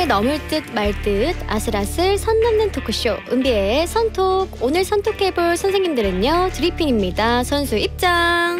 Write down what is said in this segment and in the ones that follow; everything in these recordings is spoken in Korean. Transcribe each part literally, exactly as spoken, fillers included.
넘을 듯 말 듯 아슬아슬 선 넘는 토크쇼 은비의 선톡. 오늘 선톡해볼 선생님들은요 드리핀입니다. 선수 입장.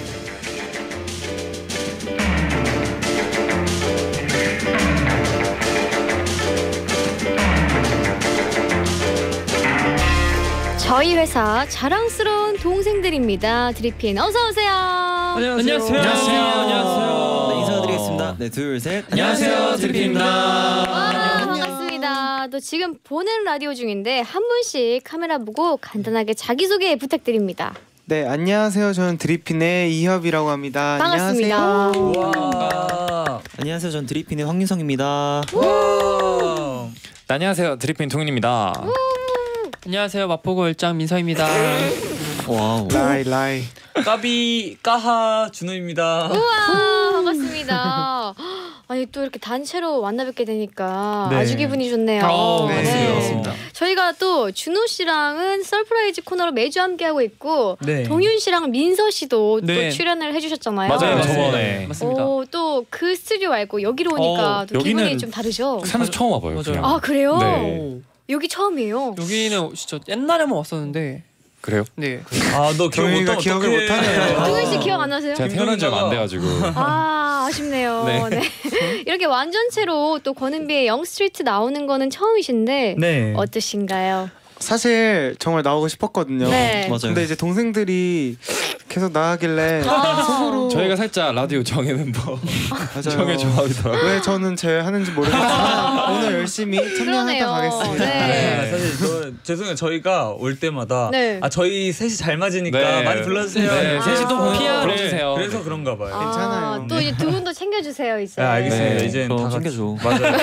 저희 회사 자랑스러운 동생들입니다. 드리핀 어서 오세요. 안녕하세요. 안녕하세요. 안녕하세요. 안녕하세요. 네, 인사드리겠습니다. 네, 둘, 셋. 안녕하세요. 드리핀입니다. 와, 반갑습니다. 또 지금 보는 라디오 중인데 한 분씩 카메라 보고 간단하게 자기소개 부탁드립니다. 네, 안녕하세요. 저는 드리핀의 이협이라고 합니다. 반갑습니다. 안녕하세요. 와. 안녕하세요. 전 드리핀의 황윤성입니다. 네, 안녕하세요. 드리핀 동윤입니다. 안녕하세요. 마포구 일장 민서입니다. 와우. 라이 라이. 까비 까하 준호입니다. 우와 반갑습니다. 아니 또 이렇게 단체로 만나뵙게 되니까 네. 아주 기분이 좋네요. 오, 네. 네. 맞습니다. 저희가 또 준호 씨랑은 서프라이즈 코너로 매주 함께 하고 있고 네. 동윤 씨랑 민서 씨도 네. 또 출연을 해주셨잖아요. 맞아요. 네, 저번에 맞습니다. 또 그 스튜디오 말고 여기로 오니까 어, 또 기분이 여기는 좀 다르죠. 살면서 처음 와봐요. 맞아요. 그냥. 아 그래요? 네. 여기 처음이에요. 여기는 진짜 옛날에만 왔었는데 그래요? 네. 아너 기억 동윤이가 못하면 기억을 어떡해. 못하네요. 동윤 씨 기억 안 나세요? 제가 태어난 지 얼마 안 돼가지고. 아 아쉽네요. 네. 네. 이렇게 완전체로 또 권은비의 영스트리트 나오는 거는 처음이신데 네. 어떠신가요? 사실 정말 나오고 싶었거든요. 네. 맞아요. 근데 이제 동생들이 계속 나가길래 아. 속으로 저희가 살짝 라디오 정해 멤버 맞아요. 정해 좋아하더라고요. 왜 저는 제 하는지 모르겠지만 오늘 열심히 그러네요. 참여하다 가겠습니다. 네. 네, 사실 저 죄송해요. 저희가 올 때마다 네. 아 저희 셋이 잘 맞으니까 네. 많이 불러주세요. 네, 아. 셋이 또 보는 피아르. 불러주세요. 그래서 그런가 봐요. 아, 괜찮아요. 또 이제 두 분도 챙겨주세요 이제. 네, 알겠습니다. 네, 이제 그럼 다 같이 챙겨줘. 맞아요.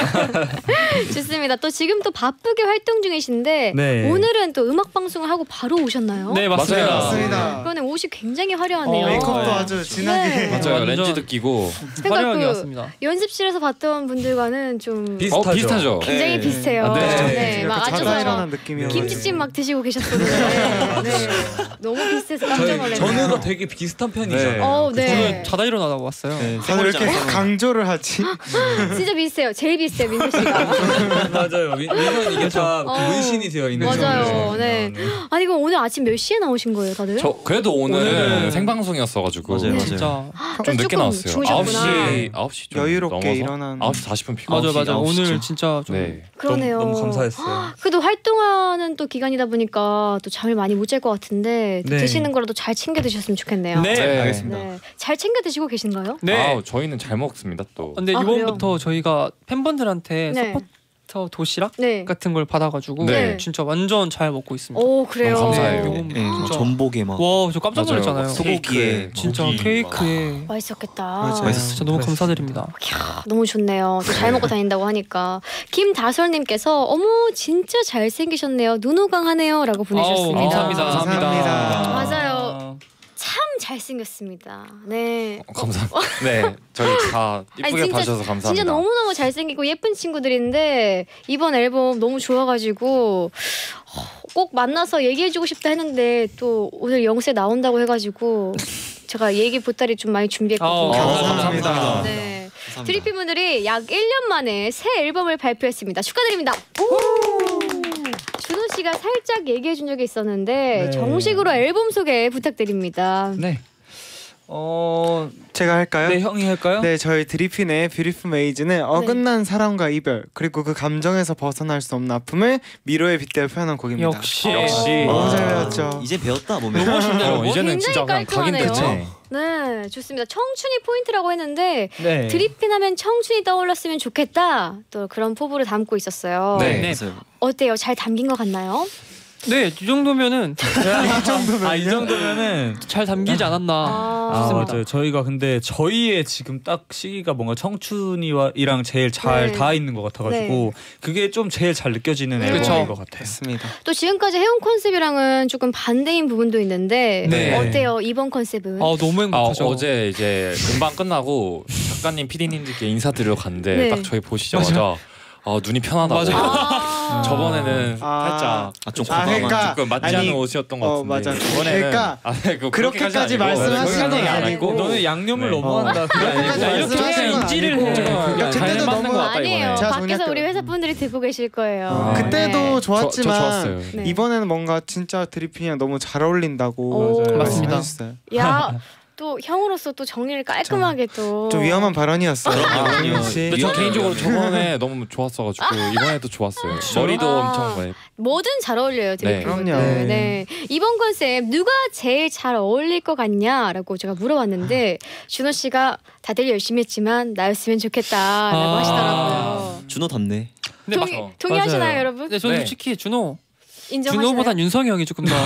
좋습니다. 또 지금 또 바쁘게 활동 중이신데 네. 오늘은 또 음악 방송을 하고 바로 오셨나요? 네, 맞습니다. 맞아요. 맞습니다. 그러네 옷이 굉장히 화려하네요. 어, 메이크업도 네. 아주 진하게. 네. 맞아요. 완전 렌즈도 끼고. 그러니까 화려하게 그 왔습니다. 연습실에서 봤던 분들과는 좀 비슷하죠. 어 비슷하죠. 굉장히 네. 비슷해요. 아, 네. 네, 막 약간 자다 앉아서 일어난 느낌이어서. 김치찜 막 드시고 계셨었는데 네. 너무 비슷해서 깜짝 저희 놀랐네요. 전우가 되게 비슷한 편이잖아요. 네. 어, 저는 네. 자다 일어나다가 왔어요. 네, 다들 이렇게 강조를 하지? 진짜 비슷해요. 제일 비슷해요, 민서 씨가. 맞아요. 민- 민선 이게 다 어. 문신이 되어 있는 맞아요. 거죠. 네. 아니 그럼 오늘 아침 몇 시에 나오신 거예요, 다들? 저 그래도 오늘은 오늘은- 생방송이었어가지고 맞아요, 맞아요. 진짜 좀 늦게 조금 나왔어요. 아홉 시 주무셨구나. 아홉 시 좀 여유롭게 넘어서 일어난. 아홉 시 사십 분 피고. 맞아 아홉 시, 맞아. 아홉 시죠. 오늘 진짜 좀 네. 그러네요. 너무, 너무 감사했어요. 그래도 활동하는 또 기간이다 보니까 또 잠을 많이 못 잘 것 같은데 또 네. 드시는 거라도 잘 챙겨 드셨으면 좋겠네요. 네, 네. 알겠습니다. 네. 잘 챙겨 드시고 계신가요? 네. 아 저희는 잘 먹습니다 또. 근데 아, 이번부터 저희가 팬분들한테 네. 서포터 도시락 네. 같은 걸 받아가지고 네. 진짜 완전 잘 먹고 있습니다. 오 그래요. 너무 감사해요. 네. 네, 뭐 전복에 막 와, 저 깜짝 맞아요. 놀랐잖아요. 소고기에 진짜 고기. 케이크에 맛있었겠다. 맞아요. 맛있었어요. 진짜 너무 감사드립니다. 캬, 너무 좋네요. 또 잘 먹고 다닌다고 하니까 김다솔님께서 어머 진짜 잘 생기셨네요. 눈호강하네요라고 보내주셨습니다. 아우, 감사합니다. 감사합니다. 맞아요. 참 잘생겼습니다. 네. 어, 감사합니다. 네, 저희 다 이쁘게 아니, 진짜- 봐주셔서 감사합니다. 진짜 너무너무 잘생기고 예쁜 친구들인데 이번 앨범 너무 좋아가지고 꼭 만나서 얘기해주고 싶다 했는데 또 오늘 영세 나온다고 해가지고 제가 얘기 보따리 좀 많이 준비했거든요. 아, 감사합니다. 네. 감사합니다. 드리핀 분들이 약 일 년 만에 새 앨범을 발표했습니다. 축하드립니다. 준호 씨가 살짝 얘기해 준 적이 있었는데 네. 정식으로 앨범 소개 부탁드립니다. 네. 어, 제가 할까요? 네 형이 할까요? 네, 저희 드리핀의 뷰티풀 메이즈는 어긋난 사랑과 이별 그리고 그 감정에서 벗어날 수 없는 아픔을 미로에 빗대어 표현한 곡입니다. 역시 역시. 너무 잘 아. 배웠죠. 이제 배웠다 보면. 너무 멋있네요. 어, 이제는 굉장히 진짜 그냥 깔끔하네요. 각인됐죠. 네, 좋습니다. 청춘이 포인트라고 했는데 네. 드리핀 하면 청춘이 떠올랐으면 좋겠다. 또 그런 포부를 담고 있었어요. 네. 네. 맞아요. 어때요? 잘 담긴 것 같나요? 네, 이 정도면은 이 정도면 아, 이 정도면은 잘 담기지 않았나 아, 싶습니다. 맞아요. 저희가 근데 저희의 지금 딱 시기가 뭔가 청춘이와 이랑 제일 잘 네. 닿아 있는 것 같아가지고 그게 좀 제일 잘 느껴지는 네. 앨범인 그쵸. 것 같아요. 됐습니다. 또 지금까지 해온 컨셉이랑은 조금 반대인 부분도 있는데 네. 어때요? 이번 컨셉은? 아, 너무 아, 행복하죠. 어제 이제 음방 끝나고 작가님, 피디님들께 인사드리러 갔는데 네. 딱 저희 보시자마자 어, 눈이 편하다고. 맞아요. 아. 저번에는 아. 살짝 아, 좀 아, 과감한. 그러니까 조금 맞지 아니, 않는 옷이었던 것 어, 같은데. 맞아. 이번에는 그러니까 아, 네, 그거 그렇게까지 아니고, 말씀하시는 그렇게까지 건 아니고. 아니고. 너는 양념을 네. 너무한다. 그게 그렇게까지 아니고 이렇게 말씀하시는 해서 건 인지를 아니고. 해. 그러니까 잘 그때도 맞는 너무 것 같다, 아니에요. 이번에. 제가 밖에서 동의할게요. 우리 회사분들이 듣고 계실 거예요. 아. 그때도 네. 좋았지만 저, 저 좋았어요. 네. 이번에는 뭔가 진짜 드리핀이랑 너무 잘 어울린다고 오. 맞아요. 맞습니다. 말씀해주셨어요. 야, 또 형으로서 또 정리를 깔끔하게 또. 좀 위험한 발언이었어요. 아, 정민 씨. 근데 저 위험해요, 개인적으로 위험해요. 저번에 너무 좋았어가지고 이번에도 좋았어요. 머리도 아. 엄청 네. 뭐든 잘 어울려요. 네. 드리핀 그럼요. 분들. 네. 이번 컨셉 누가 제일 잘 어울릴 것 같냐라고 제가 물어봤는데 준호 씨가 다들 열심히 했지만 나였으면 좋겠다라고 아. 하시더라고요. 준호답네. 근데 막 동의, 동의하시나요, 맞아요. 여러분? 근데 저는 네. 솔직히 준호 인정하시나요? 준호보단 윤성이 형이 조금 더.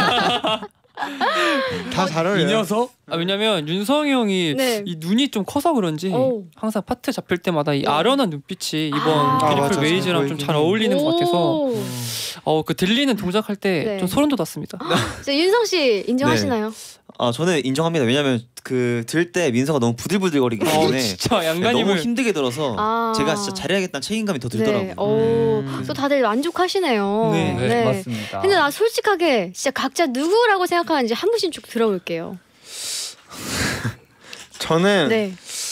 다 잘 어울려요. 이 녀석? 아, 왜냐면 윤성이 형이 네. 이 눈이 좀 커서 그런지 오. 항상 파트 잡힐 때마다 이 네. 아련한 눈빛이 이번 아. 아, 트리플 맞아. 메이즈랑 잘 좀 잘 보이긴 어울리는 것 같아서 오. 어 그 들리는 동작할 때 네. 좀 소름 돋았습니다. 자, 윤성 씨 인정하시나요? 아 저는 인정합니다. 왜냐면 그 들 때 민서가 너무 부들부들거리기 어 때문에 진짜 네, 너무 양가님을 힘들게 들어서 아. 제가 진짜 잘해야겠다는 책임감이 더 들더라고요. 네. 오, 음. 또 다들 만족하시네요. 네, 네, 맞습니다. 근데 나 솔직하게 진짜 각자 누구라고 생각하는지 한 분씩 쭉 들어볼게요. 저는 네.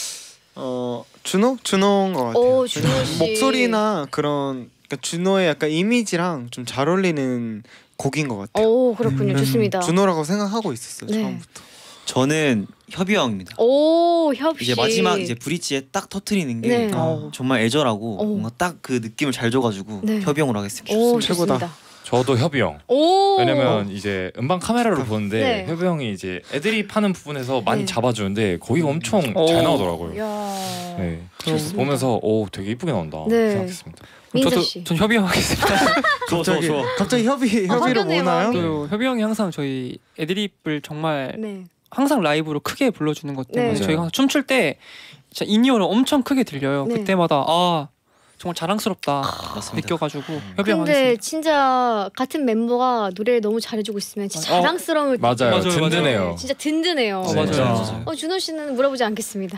어 준호 준호인 것 같아요. 오, 준호 씨. 목소리나 그런 그러니까 준호의 약간 이미지랑 좀 잘 어울리는 곡인 것 같아요. 오, 그렇군요. 음, 좋습니다. 준호라고 생각하고 있었어요 네. 처음부터. 저는 협이 형입니다. 오, 협 씨. 이제 마지막 이제 브릿지에 딱 터트리는 게 네. 어, 정말 애절하고 오. 뭔가 딱 그 느낌을 잘 줘가지고 네. 협이 형으로 하겠습니다. 오, 최고다. 좋습니다. 저도 협이 형. 오. 왜냐면 이제 음방 카메라로 보는데 네. 협이 형이 이제 애드립 하는 부분에서 많이 네. 잡아주는데 거기가 엄청 오. 잘 나오더라고요. 야. 네. 좋습니다. 보면서 오 되게 이쁘게 나온다 네. 생각했습니다. 민서 저도 씨. 전 협이 형 하겠습니다. 좋아 좋아 갑자기 좋아. 갑자기 협의 아, 협의로 화면에 오나요? 마음이. 또 협이 형이 항상 저희 애드립을 정말 네. 항상 라이브로 크게 불러주는 것 때문에 네. 저희가 춤출 때 진짜 인이어를 엄청 크게 들려요. 네. 그때마다 아 정말 자랑스럽다 맞습니다. 느껴가지고 협이 형 근데 하겠습니다. 진짜 같은 멤버가 노래를 너무 잘해주고 있으면 진짜 어. 자랑스러움을 맞아요. 맞아요, 든든해요. 맞아요. 진짜 든든해요. 어, 네. 맞아요. 어, 준호 씨는 물어보지 않겠습니다.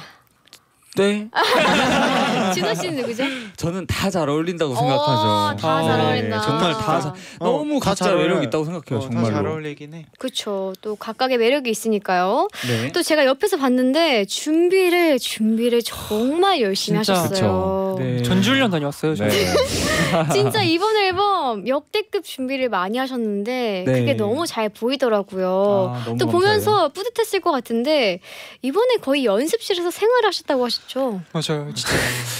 네. 준호 씨는 누구죠? 저는 다 잘 어울린다고 어, 생각하죠. 다 잘 네, 어울린다. 정말 다 잘- 어, 너무 다 각자 잘 매력 어울려요. 있다고 생각해요. 어, 다 잘 정말로. 어울리긴 해. 그렇죠. 또 각각의 매력이 있으니까요. 네. 또 제가 옆에서 봤는데 준비를 준비를 정말 열심히 진짜. 하셨어요. 네. 전주훈련 다녀왔어요. 저. 네. 진짜 이번 앨범 역대급 준비를 많이 하셨는데 네. 그게 너무 잘 보이더라고요. 아, 너무 또 감사해요. 보면서 뿌듯했을 것 같은데 이번에 거의 연습실에서 생활하셨다고 하셨죠? 맞아요. 진짜.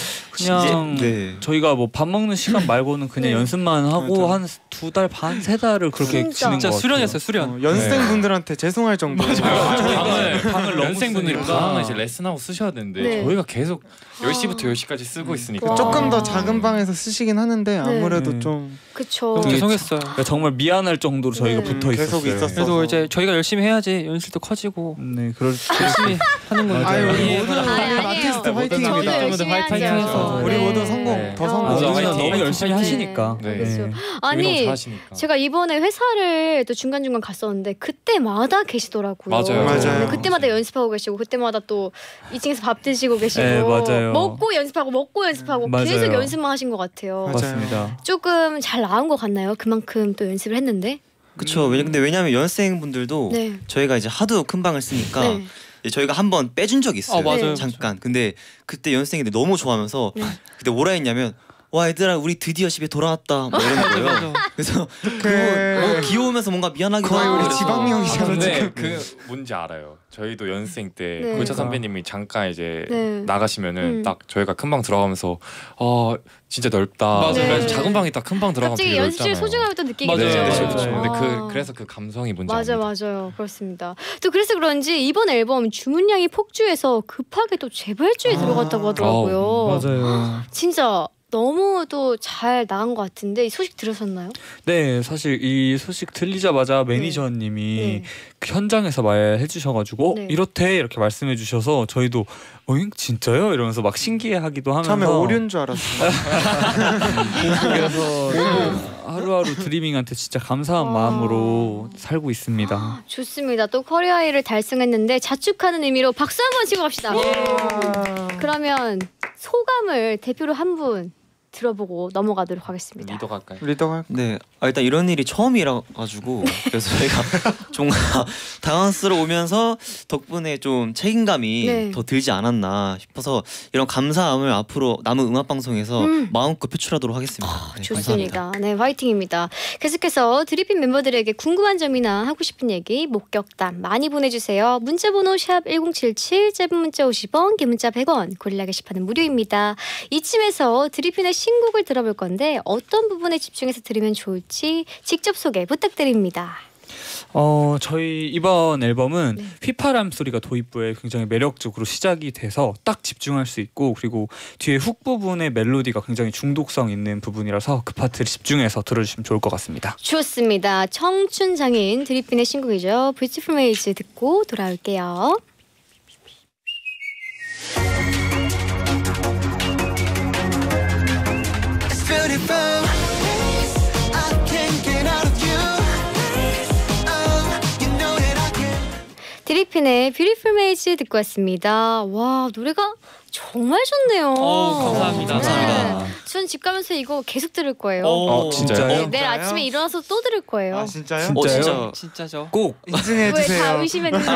그냥 이제, 네. 저희가 뭐 밥 먹는 시간 말고는 그냥 네. 연습만 하고 맞아. 한 두 달 반 세 달을 그렇게 진짜. 지낸 것 진짜 같아요. 수련했어요. 수련. 어, 연습생분들한테 죄송할 정도로 방을 방을 너무 연생분들이 쓰니까. 방을 이제 레슨하고 쓰셔야 되는데 네. 저희가 계속 열 시부터 열 시까지 쓰고 있으니까 와. 조금 더 작은 방에서 쓰시긴 하는데 아무래도 네. 좀 그쵸. 너무 죄송했어요. 그러니까 정말 미안할 정도로 저희가 네. 붙어 있었어요. 계속 있었어. 그래도 이제 저희가 열심히 해야지 연습도 커지고 네, 그럴 열심히 하는 건데. 아유 우리 이해가 모든 아니, 우리 아니에요. 아티스트 모든 화이팅입니다. 저도 멤버들 열심히 화이팅 하죠. 해서 우리 네. 모두 성공 네. 더 어. 성공. 맞아, 너무 화이팅. 너무 열심히 화이팅. 하시니까. 네. 그렇죠. 우리 너무 아니 잘하시니까. 제가 이번에 회사를 또 중간중간 갔었는데 그때마다 계시더라고요. 맞아요. 맞아요. 네, 그때마다 연습하고 계시고 그때마다 또 이 층에서 밥 드시고 계시고 네, 맞아요. 먹고 연습하고 먹고 연습하고 맞아요. 계속 연습만 하신 것 같아요. 맞아요. 맞습니다. 조금 잘 나온 것 같나요? 그만큼 또 연습을 했는데. 그쵸. 왜냐 근데 왜냐면 연습생분들도 네. 저희가 이제 하도 큰 방을 쓰니까 네. 이제 저희가 한번 빼준 적이 있어요. 아, 맞아요. 잠깐. 근데 그때 연습생인데 너무 좋아하면서 네. 그때 뭐라 했냐면 와 얘들아 우리 드디어 집에 돌아왔다 뭐 이러는 거예요. 맞아. 그래서 그 그거 뭐 귀여우면서 뭔가 미안하기도 거의 하고 우리 그래서 지방령이잖아 근데 지금. 그 뭔지 알아요. 저희도 연습생 때 네. 골차 선배님이 잠깐 이제 네. 나가시면은 음. 딱 저희가 큰 방 들어가면서 어 진짜 넓다. 맞아요. 네. 작은 방이 딱 큰 방 들어가면 갑자기 되게 연습실 넓잖아요. 소중함을 또 느끼게 맞아요. 되죠. 네, 맞아요. 그렇죠. 근데 아. 그 그래서 그 감성이 뭔지 맞아 압니다. 맞아요 그렇습니다. 또 그래서 그런지 이번 앨범 주문량이 폭주해서 급하게 또 재발주에 아. 들어갔다고 하더라고요. 맞아요. 진짜 너무 또 잘 나간 것 같은데 이 소식 들으셨나요? 네, 사실 이 소식 들리자마자 매니저님이 네. 그 현장에서 말해주셔가지고 네. 어, 이렇대 이렇게 말씀해주셔서 저희도 어잉 진짜요? 이러면서 막 신기해하기도 하면서 처음에 오류인 줄 알았어. 그래서 하루하루 드리밍한테 진짜 감사한 아. 마음으로 살고 있습니다. 좋습니다. 또 커리어하이를 달성했는데 자축하는 의미로 박수 한번 치고 갑시다. 그러면 소감을 대표로 한 분 들어보고 넘어가도록 하겠습니다. 리더 갈까요? 리더가 네, 아, 일단 이런 일이 처음이라 가지고 그래서 저희가 좀 당황스러우면서 덕분에 좀 책임감이 네. 더 들지 않았나 싶어서 이런 감사함을 앞으로 남은 음악 방송에서 음. 마음껏 표출하도록 하겠습니다. 네, 감사합니다. 좋습니다. 네, 화이팅입니다. 계속해서 드리핀 멤버들에게 궁금한 점이나 하고 싶은 얘기, 목격담 많이 보내주세요. 문자번호 샵 일공칠칠, 짧은 문자 오십 원, 긴 문자 백 원, 고릴라 게시판은 무료입니다. 이쯤에서 드리핀의 신곡을 들어볼 건데 어떤 부분에 집중해서 들으면 좋을지 직접 소개 부탁드립니다. 어 저희 이번 앨범은 네. 휘파람 소리가 도입부에 굉장히 매력적으로 시작이 돼서 딱 집중할 수 있고 그리고 뒤에 훅 부분의 멜로디가 굉장히 중독성 있는 부분이라서 그 파트를 집중해서 들어주시면 좋을 것 같습니다. 좋습니다. 청춘 장인 드리핀의 신곡이죠. Beautiful Maze 듣고 돌아올게요. 드리핀의 Beautiful Maze 듣고 왔습니다. 와, 노래가 정말 좋네요. 오, 감사합니다. 감사합니다. 네. 전 집 가면서 이거 계속 들을 거예요. 어, 진짜요? 네, 어, 내일 진짜요? 아침에 일어나서 또 들을 거예요. 아 진짜요? 어, 진짜요? 진짜 진짜죠. 꼭 인증해 왜 다 주세요. 의심했는데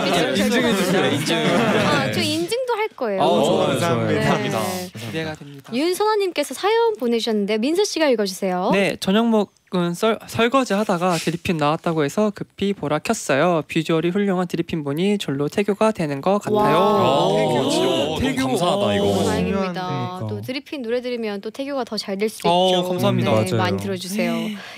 인증해 주세요. 인증. 아, 저 인증도 할 거예요. 어, 좋아요, 감사합니다. 네. 좋아요. 기대가 됩니다. 윤선아님께서 사연 보내주셨는데 민서 씨가 읽어주세요. 네, 저녁 먹은 썰, 설거지 하다가 드리핀 나왔다고 해서 급히 보라 켰어요. 비주얼이 훌륭한 드리핀 보니 절로 태교가 되는 것 같아요. 와. 태교. 태교. 너무 태교. 감사하다 오, 이거. 다행입니다. 그러니까. 또 드리핀 노래 들으면 또 태교가 더 잘 될 수 어, 있죠. 감사합니다. 네, 맞아요. 많이 들어주세요.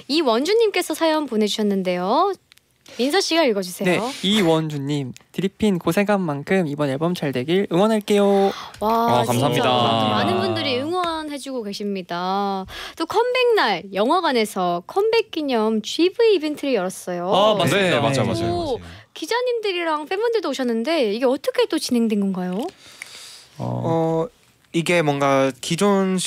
이원주님께서 사연 보내주셨는데요. 민서 씨가 읽어주세요. 네, 이원주님 드리핀 고생한 만큼 이번 앨범 잘 되길 응원할게요. 와, 아, 감사합니다. 진짜 많은 분들이 응원해주고 계십니다. 또 컴백날 영화관에서 컴백 기념 지브이 이벤트를 열었어요. 아, 맞습니다. 네, 맞아요, 네. 맞아요. 오, 기자님들이랑 팬분들도 오셨는데 이게 어떻게 또 진행된 건가요? 어, 어 이게 뭔가 기존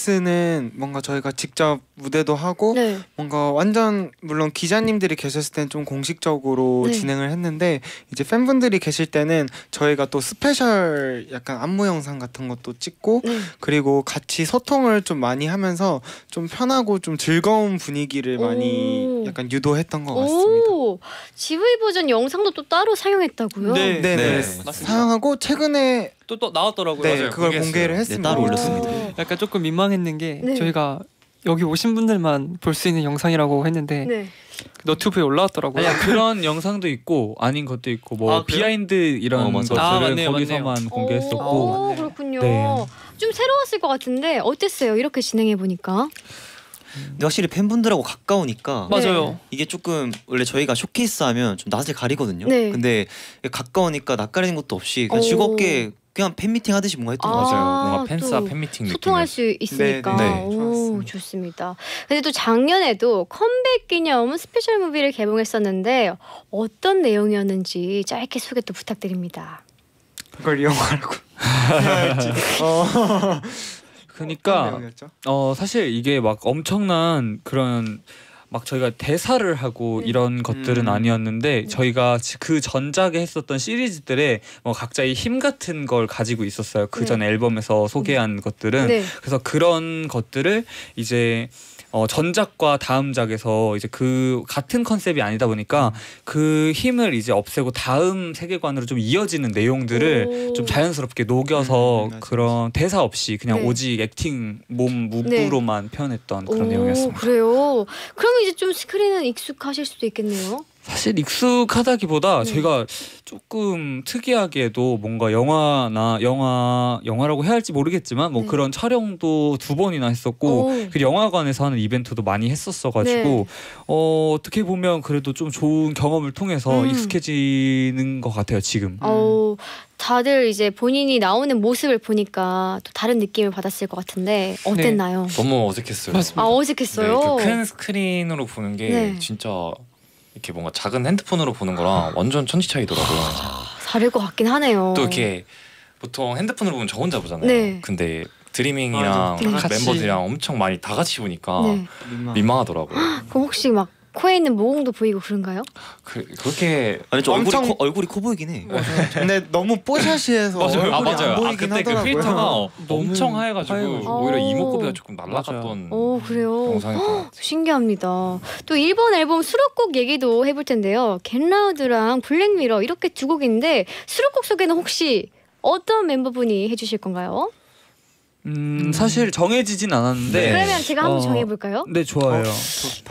쇼케이스는 뭔가 저희가 직접 무대도 하고 네. 뭔가 완전 물론 기자님들이 계셨을 때는 좀 공식적으로 네. 진행을 했는데 이제 팬분들이 계실 때는 저희가 또 스페셜 약간 안무 영상 같은 것도 찍고 네. 그리고 같이 소통을 좀 많이 하면서 좀 편하고 좀 즐거운 분위기를 많이 오. 약간 유도했던 것 같습니다. 오, 지브이 버전 영상도 또 따로 사용했다고요? 네. 네네 네, 맞습니다. 사용하고 최근에 또 또 나왔더라고요. 네 맞아요. 그걸 공개했어요. 공개를 네, 했습니다. 따로 오. 올렸습니다. 약간 조금 민망했는 게 네. 저희가 여기 오신 분들만 볼 수 있는 영상이라고 했는데 네. 너튜브에 올라왔더라고요. 아니야 그런 영상도 있고 아닌 것도 있고 뭐 아, 그래요? 비하인드 이런 어, 맞아요. 것들은 아, 맞네요, 거기서만 맞네요. 공개했었고 오, 맞네. 그렇군요. 네. 좀 새로웠을 것 같은데 어땠어요? 이렇게 진행해 보니까. 근데 확실히 팬분들하고 가까우니까 맞아요. 이게 조금 원래 저희가 쇼케이스 하면 좀 낯을 가리거든요. 네. 근데 가까우니까 낯 가리는 것도 없이 그냥 오. 즐겁게 그냥 팬미팅 하듯이 뭔가 했던 것 같아요. 아, 뭔가 팬싸 또 팬미팅 느낌. 소통할 수 있으니까. 네, 네. 오, 좋았습니다. 좋습니다. 근데 또 작년에도 컴백 기념 스페셜 무비를 개봉했었는데 어떤 내용이었는지 짧게 소개 또 부탁드립니다. 그걸 이용하라고 해야 할지. 어. 어떤 그러니까 내용이었죠? 어 사실 이게 막 엄청난 그런 막 저희가 대사를 하고 네. 이런 것들은 음. 아니었는데 저희가 그 전작에 했었던 시리즈들의 뭐 각자의 힘 같은 걸 가지고 있었어요. 그 전 네. 앨범에서 소개한 것들은 네. 그래서 그런 것들을 이제 어, 전작과 다음작에서 이제 그 같은 컨셉이 아니다 보니까 그 힘을 이제 없애고 다음 세계관으로 좀 이어지는 내용들을 오. 좀 자연스럽게 녹여서 음, 맞아, 그런 대사 없이 그냥 네. 오직 액팅 몸 무브로만 표현했던 그런 오, 내용이었습니다. 그래요. 그러면 이제 좀 스크린은 익숙하실 수도 있겠네요. 사실 익숙하다기보다 네. 저희가 조금 특이하게도 뭔가 영화나 영화 영화라고 해야 할지 모르겠지만 뭐 네. 그런 촬영도 두 번이나 했었고 오. 그 영화관에서 하는 이벤트도 많이 했었어가지고 네. 어, 어떻게 보면 그래도 좀 좋은 경험을 통해서 음. 익숙해지는 것 같아요 지금. 어, 다들 이제 본인이 나오는 모습을 보니까 또 다른 느낌을 받았을 것 같은데 어땠나요? 너무 어색했어요. 맞습니다. 아, 어색했어요. 네, 그 큰 스크린으로 보는 게 네. 진짜 이렇게 뭔가 작은 핸드폰으로 보는 거랑 완전 천지 차이더라고요. 다를 것 같긴 하네요. 또 이렇게 보통 핸드폰으로 보면 저 혼자 보잖아요. 네. 근데 드리밍이랑 맞아. 같이. 멤버들이랑 엄청 많이 다 같이 보니까 네. 민망. 민망하더라고요. 그럼 혹시 막 코에 있는 모공도 보이고 그런가요? 그 그렇게 아니 좀 엄청- 얼굴이 코, 얼굴이 커 보이긴 해. 근데 너무 뽀샤시해서 얼굴이 아 맞아요. 안 아 보이긴 그때 그 하더라고요. 필터가 너무 엄청 하얘가지고 하얘가지고. 오히려 오. 이목구비가 조금 날라갔던 오 그래요. 영상이었던 신기합니다. 또 일본 앨범 수록곡 얘기도 해볼 텐데요. 겟라우드랑 블랙미러 이렇게 두 곡인데 수록곡 소개는 혹시 어떤 멤버분이 해주실 건가요? 음, 사실 정해지진 않았는데. 네. 그러면 제가 한번 어, 정해볼까요? 네, 좋아요. 좋다.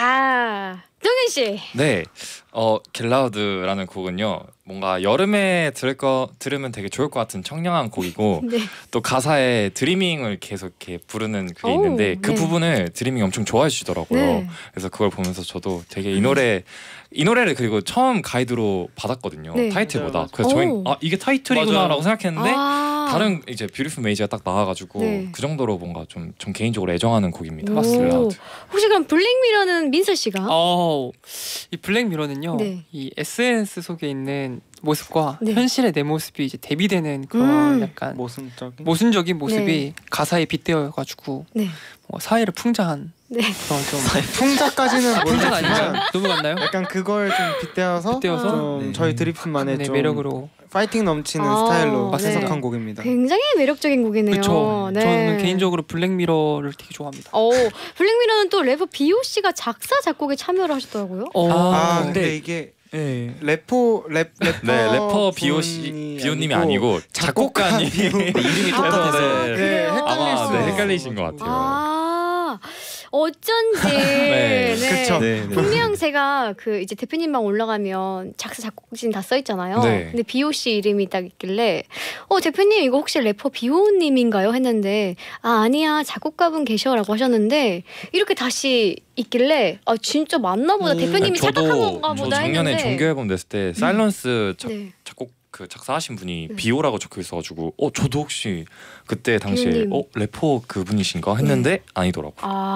자, 동현 씨. 네, 어 겟라우드라는 곡은요 뭔가 여름에 들을 거 들으면 되게 좋을 것 같은 청량한 곡이고 네. 또 가사에 드리밍을 계속 이렇게 부르는 그게 오, 있는데 그 네. 부분을 드리밍이 엄청 좋아해 주시더라고요. 네. 그래서 그걸 보면서 저도 되게 이 노래 이 노래를 그리고 처음 가이드로 받았거든요. 네. 타이틀보다. 맞아요, 그래서 저희 오. 아 이게 타이틀이구나라고 생각했는데 아. 다른 이제 뷰티풀 메이지가 딱 나와가지고 네. 그 정도로 뭔가 좀, 좀 개인적으로 애정하는 곡입니다. 오. 겟라우드. 혹시 그럼 블랙미러는 민서 씨가? 어, 이 블랙미러는요. 네. 이 에스엔에스 속에 있는 모습과 네. 현실의 내 모습이 이제 대비되는 그런 음. 약간 모순적인. 모순적인 모습이 네. 가사에 빗대어가지고 네. 뭐 사회를 풍자한 네. 그런 좀 풍자까지는 풍자는 모르겠지만 아니죠? 넘어갔나요? 약간 그걸 좀 빗대어서 빗대어서 좀 네. 저희 드리프만의 네, 좀 매력으로. 파이팅 넘치는 아, 스타일로 네. 해석한 곡입니다. 굉장히 매력적인 곡이네요. 그렇죠. 네. 저는 개인적으로 블랙미러를 되게 좋아합니다. 어, 블랙미러는 또 래퍼 비오 씨가 작사 작곡에 참여를 하셨더라고요. 어, 아 근데- 근데 이게 네. 래퍼 랩 래퍼 네, 래퍼 비오 분이 씨 비오님이 아니고 작곡가 작곡가님 비오. 이름이 아, 똑같아서 네. 네, 그래요? 헷갈릴 아마 수 네, 있어요. 헷갈리신 것 같아요. 아, 어쩐지. 네. 그쵸. 네, 네. 분명 제가 그 이제 대표님방 올라가면 작사 작곡진 다 써 있잖아요. 네. 근데 비오 씨 이름이 딱 있길래 어 대표님 이거 혹시 래퍼 비오님인가요? 했는데 아 아니야 작곡가분 계셔라고 하셨는데 이렇게 다시 있길래 아 진짜 맞나보다 음. 대표님이 저도 착각한가 저 보다 작년에 했는데 정규 앨범 냈을 때 사일런스 작, 네. 작곡 그 작사하신 분이 네. 비오라고 적혀 있어가지고 어 저도 혹시 그때 당시에 비오님. 어 래퍼 그분이신가 했는데 아니더라고요.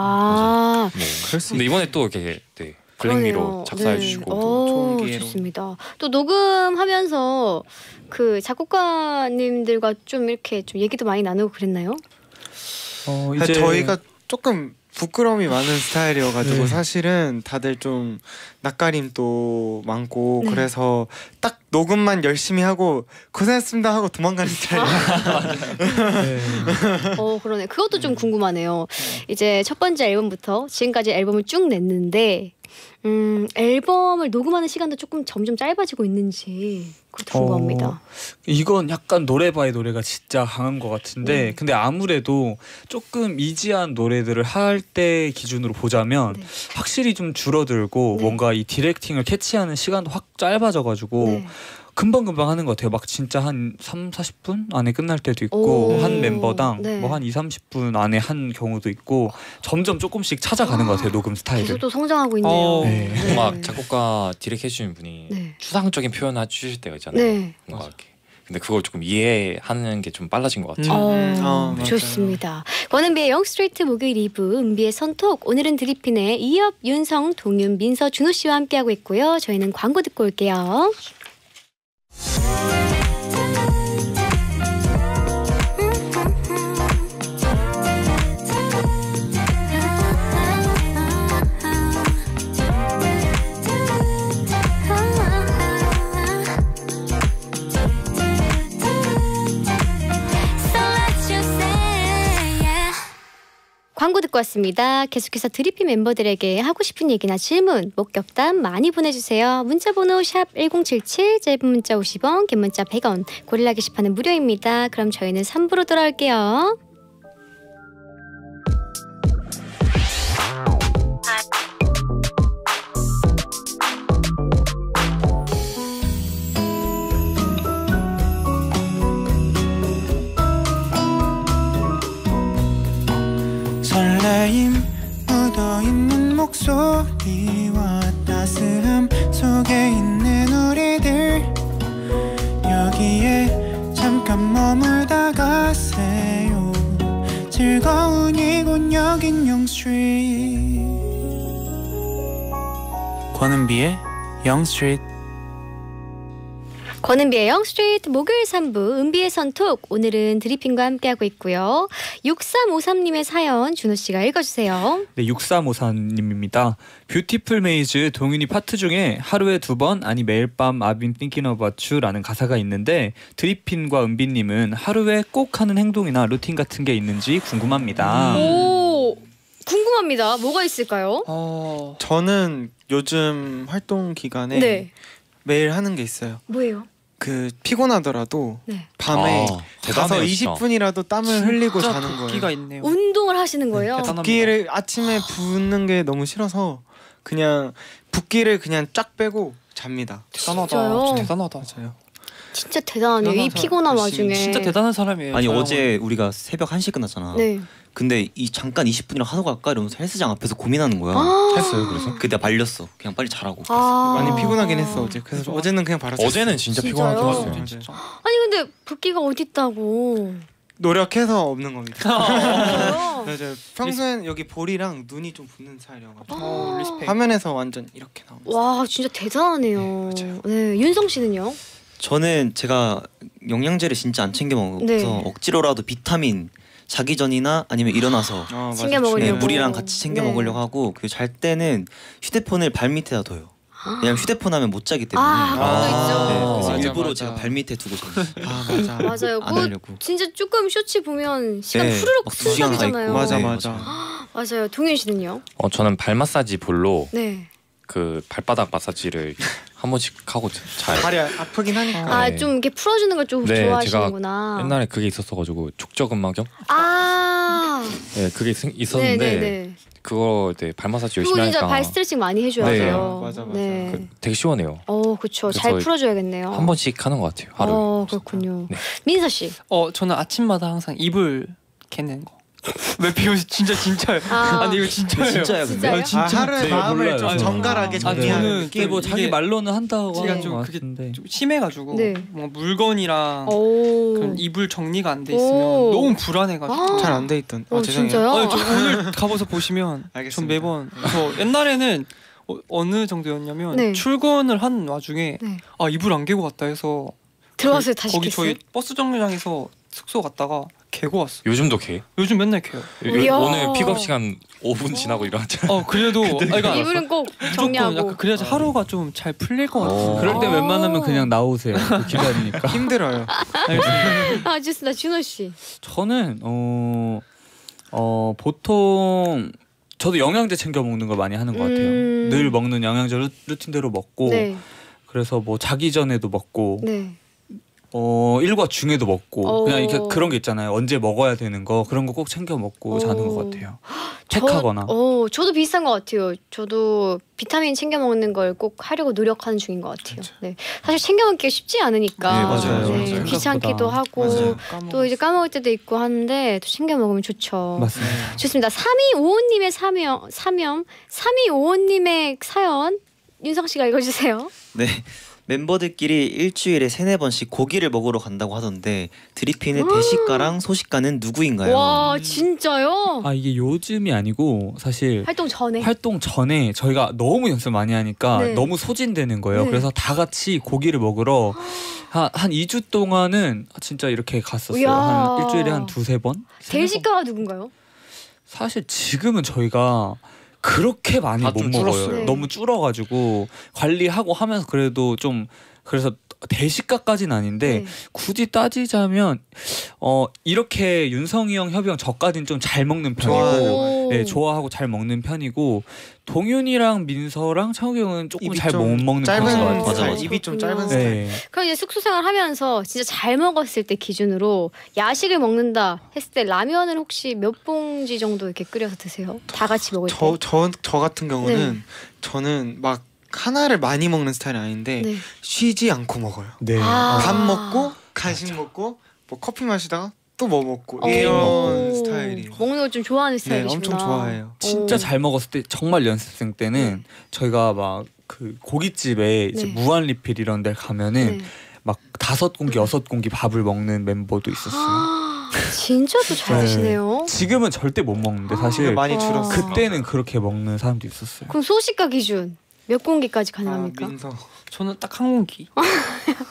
아 네. 그럴 수 근데 이번에 또 이렇게 네, 블랙미러 그러네요. 작사해 네. 주시고 오, 좋은 기회로. 좋습니다. 또 녹음하면서 그 작곡가님들과 좀 이렇게 좀 얘기도 많이 나누고 그랬나요? 어, 근데 저희가 조금 부끄러움이 많은 스타일이어가지고 네. 사실은 다들 좀 낯가림도 많고 네. 그래서 딱 녹음만 열심히 하고 고생했습니다 하고 도망가는 스타일이에요. 네. 어 그러네. 그것도 좀 궁금하네요. 이제 첫 번째 앨범부터 지금까지 앨범을 쭉 냈는데 음 앨범을 녹음하는 시간도 조금 점점 짧아지고 있는지 그것도 궁금합니다. 어, 이건 약간 노래 바이 노래가 진짜 강한 것 같은데 네. 근데 아무래도 조금 이지한 노래들을 할 때 기준으로 보자면 네. 확실히 좀 줄어들고 네. 뭔가 이 디렉팅을 캐치하는 시간도 확 짧아져가지고 네. 금방금방 하는 것 같아요. 막 진짜 한 삼, 사십 분 안에 끝날 때도 있고 오. 한 멤버당 네. 뭐 한 이, 삼십 분 안에 한 경우도 있고 점점 조금씩 찾아가는 것 같아요. 녹음 스타일을. 계속 또 성장하고 있네요. 어, 네. 막 작곡가 디렉 해주신 분이 네. 추상적인 표현을 해주실 때가 있잖아요. 네. 뭔가 이렇게. 근데 그걸 조금 이해하는 게 좀 빨라진 것 같아요. 음. 어, 어, 맞아요. 좋습니다. 권은비의 영스트레이트 목요일 이 부 은비의 선톡 오늘은 드리핀의 이엽, 윤성, 동윤, 민서, 준호 씨와 함께하고 있고요. 저희는 광고 듣고 올게요. 광고 듣고 왔습니다. 계속해서 드리피 멤버들에게 하고 싶은 얘기나 질문, 목격담 많이 보내주세요. 문자번호 샵 일공칠칠, 짧은 문자 오십 원, 긴 문자 백 원, 고릴라 게시판은 무료입니다. 그럼 저희는 삼 부로 돌아올게요. 설레임 묻어있는 목소리와 따스함 속에 있는 우리들 여기에 잠깐 머물다 가세요. 즐거운 이곳 여긴 영스트리트. 권은비의 영스트리트. 권은비의 영스트리트 목요일 삼 부 은비의 선톡 오늘은 드리핀과 함께하고 있고요. 육삼오삼님의 사연 준호 씨가 읽어주세요. 네, 육삼오사님입니다. 뷰티풀 메이즈 동윤이 파트 중에 하루에 두 번 아니 매일 밤 I've been thinking about you라는 가사가 있는데 드리핀과 은비님은 하루에 꼭 하는 행동이나 루틴 같은 게 있는지 궁금합니다. 오 궁금합니다. 뭐가 있을까요? 어... 저는 요즘 활동 기간에 네. 매일 하는 게 있어요. 뭐예요? 그 피곤하더라도 네. 밤에 아, 가서 대단해요, 이십 진짜. 분이라도 땀을 흘리고 진짜 자는 거예요. 붓기가 있네요. 운동을 하시는 거예요? 대단합니다. 붓기를 아침에 붓는 게 너무 싫어서 그냥 붓기를 그냥 쫙 빼고 잡니다. 대단하다. 진짜요? 진짜 대단하다. 맞아요. 진짜 대단하네요. 이 대단한 사람. 피곤한 열심히. 와중에. 진짜 대단한 사람이에요. 아니 저 형은. 어제 우리가 새벽 한 시에 끝났잖아. 네. 근데 이 잠깐 이십 분이라 하고 갈까 이러면서 헬스장 앞에서 고민하는 거야. 아. 했어요 그래서? 그때 말렸어. 그냥 빨리 자라고. 아. 많이 피곤하긴 했어 어제. 그래서 그죠. 어제는 그냥 바로 잤어요. 어제는 진짜 진짜요? 피곤하긴 맞아요. 했어요. 진짜. 아니 근데 붓기가 어딨다고. 노력해서 없는 겁니다. 진짜요? 맞아요. 평소엔 여기 볼이랑 눈이 좀 붓는 스타일이어가지고 어, 리스펙. 화면에서 완전 이렇게 나옵니다. 와 진짜 대단하네요. 네, 맞아요. 네, 윤성 씨는요? 저는 제가 영양제를 진짜 안 챙겨 먹어서 네. 억지로라도 비타민 자기 전이나 아니면 일어나서 아, 챙겨 맞아요. 먹으려고. 네, 물이랑 같이 챙겨 네. 먹으려고 하고 그 잘 때는 휴대폰을 발 밑에다 둬요. 왜냐면 휴대폰 하면 못 자기 때문에. 아 그것도 아. 있죠. 네, 그래서 맞아, 일부러 맞아. 제가 발 밑에 두고 자요. 아 맞아. 맞아요. 안 그거 하려고. 진짜 조금 쇼츠 보면 시간 네, 후루룩 막 두 시간 가 스쳐가잖아요. 있고. 맞아 네, 맞아. 맞아요. 동윤 씨는요? 어 저는 발 마사지 볼로 네. 그 발바닥 마사지를 한 번씩 하고 자요. 발이 아프긴 하니까. 아 네. 좀 이렇게 풀어주는 걸 좀 네, 좋아하시는구나. 옛날에 그게 있었어가지고 족저근막염? 아. 네 그게 생- 있었는데 네네네. 그거 네, 발 마사지 그거 열심히 진짜 하니까 발 스트레칭 많이 해줘야 네. 돼요. 맞아, 맞아. 네. 그 되게 시원해요. 어 그렇죠. 잘 그래서 풀어줘야겠네요. 한 번씩 하는 것 같아요. 하루에. 어 그렇군요. 네. 민서 씨. 어 저는 아침마다 항상 이불 개는 거. 왜 비웃 진짜 진짜요? 아. 아니 이거 진짜예요. 진짜야 근데. 진짜요? 아, 진짜. 아, 하루의 제가 마음을 몰라요. 좀 아니, 정갈하게 아, 정리하는 저는 느낌. 뭐 자기 이게 말로는 한다고 제가 하는 좀 것 그게 같은데. 좀 심해가지고 네. 뭔가 물건이랑 오. 그런 이불 정리가 안 돼 있으면 오. 너무 불안해가지고. 아. 잘 안 돼 있던. 아, 어 죄송해요. 진짜요? 아니 저 오늘 가봐서 보시면 전 알겠습니다. 매번 저 옛날에는 어, 어느 정도였냐면 네. 출근을 한 와중에 네. 아 이불 안 개고 갔다 해서 들어가서 다시 거기 깼어요? 저희 버스 정류장에서 숙소 갔다가 개고 왔어. 요즘도 개? 요즘 맨날 개요. 이야. 오늘 픽업 시간 오 분 지나고 일어났잖아요. 어 그래도 아, 그러니까 이불은 꼭 무조건 정리하고. 약간 그래야지 하루가 좀 잘 풀릴 것 같아요. 어. 그럴 때 어. 웬만하면 그냥 나오세요. 그 기다리니까. 힘들어요. 아 좋습니다. 준호 씨. 저는 어, 어 보통 저도 영양제 챙겨 먹는 걸 많이 하는 것 같아요. 음. 늘 먹는 영양제 루, 루틴대로 먹고 네. 그래서 뭐 자기 전에도 먹고 네. 어 일과 중에도 먹고 어. 그냥 이렇게 그런 게 있잖아요. 언제 먹어야 되는 거 그런 거 꼭 챙겨 먹고 어. 자는 것 같아요. 저- 택하거나. 어, 저도 비슷한 것 같아요. 저도 비타민 챙겨 먹는 걸 꼭 하려고 노력하는 중인 것 같아요. 네, 사실 챙겨 먹기가 쉽지 않으니까. 네, 맞아요. 네, 맞아요. 귀찮기도 하고 맞아요. 또 이제 까먹을 때도 있고 하는데 또 챙겨 먹으면 좋죠. 맞습니다. 좋습니다. 삼이오오님의 사명, 사명, 삼이오오님의 사연 윤성 씨가 읽어주세요. 네. 멤버들끼리 일주일에 세네 번씩 고기를 먹으러 간다고 하던데 드리핀의 대식가랑 소식가는 누구인가요? 와 진짜요? 아 이게 요즘이 아니고 사실 활동 전에. 활동 전에 저희가 너무 연습 많이 하니까 네. 너무 소진되는 거예요. 네. 그래서 다 같이 고기를 먹으러 한, 한 이 주 동안은 진짜 이렇게 갔었어요. 이야. 한 일주일에 한 두세 번? 세네 번? 대식가가 누군가요? 사실 지금은 저희가 그렇게 많이 아, 못 좀 먹어요. 줄었어요. 네. 너무 줄어가지고 관리하고 하면서 그래도 좀 그래서 대식가까지는 아닌데 네. 굳이 따지자면 어 이렇게 윤성이 형, 협이 형 저까지는 좀 잘 먹는 편이고 오. 네, 좋아하고 잘 먹는 편이고 동윤이랑 민서랑 창욱이 형은 조금 입이 잘 못 좀 먹는 짧은 편인 것 맞아, 같아요. 맞아, 맞아. 입이 좀 그렇군요. 짧은 스타일. 네. 그럼 이제 숙소 생활하면서 진짜 잘 먹었을 때 기준으로 야식을 먹는다 했을 때 라면을 혹시 몇 봉지 정도 이렇게 끓여서 드세요? 다 같이 먹을 때. 저 저 저 같은 경우는 저는 막 하나를 많이 먹는 스타일이 아닌데 네. 쉬지 않고 먹어요. 네. 아. 밥 먹고 간식 먹고 뭐 커피 마시다가 또 뭐 먹고 어. 이런 스타일이에요. 먹는 걸 좀 좋아하는 네, 스타일이시구나. 엄청 좋아해요. 진짜 오. 잘 먹었을 때 정말 연습생 때는 저희가 막 그 고깃집에 이제 네. 무한 리필 이런 데 가면은 네. 막 다섯 공기 여섯 공기 밥을 먹는 멤버도 있었어요. 아, 진짜 또 잘하시네요. 지금은 절대 못 먹는데 근데 사실 많이 아. 줄었어. 그때는 그렇게 먹는 사람도 있었어요. 그럼 소식가 기준 몇 공기까지 아, 가능합니까? 민서. 저는 딱 한 공기.